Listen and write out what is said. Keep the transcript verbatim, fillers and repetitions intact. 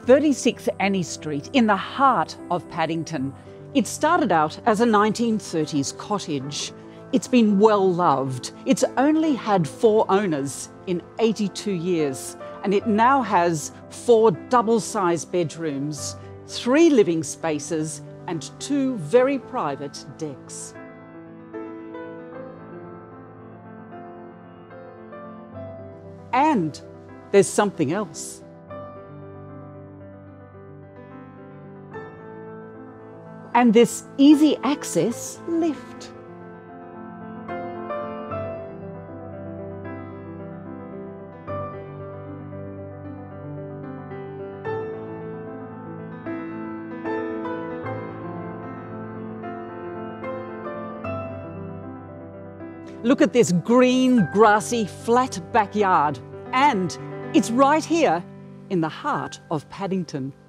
thirty-six Annie Street in the heart of Paddington. It started out as a nineteen thirties cottage. It's been well loved. It's only had four owners in eighty-two years, and it now has four double-sized bedrooms, three living spaces, and two very private decks. And there's something else. And this easy access lift. Look at this green, grassy, flat backyard. And it's right here in the heart of Paddington.